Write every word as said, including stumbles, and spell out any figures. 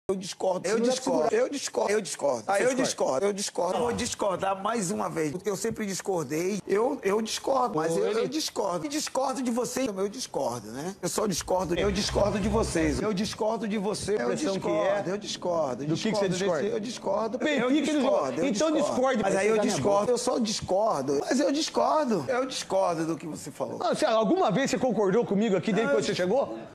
Eu discordo, eu discordo, eu discordo, eu discordo, ah, eu discordo, eu discordo, eu vou discordar mais uma vez, porque eu sempre discordei, eu, eu discordo, mas eu, eu discordo, eu discordo de vocês, eu discordo, né? Eu só discordo, eu discordo de vocês, eu discordo de você, eu discordo, eu discordo, do que você discorda? Eu discordo, eu discordo, então discorde, mas aí eu discordo, eu só discordo, mas eu discordo, eu discordo do que você falou. Alguma vez você concordou comigo aqui desde que você chegou?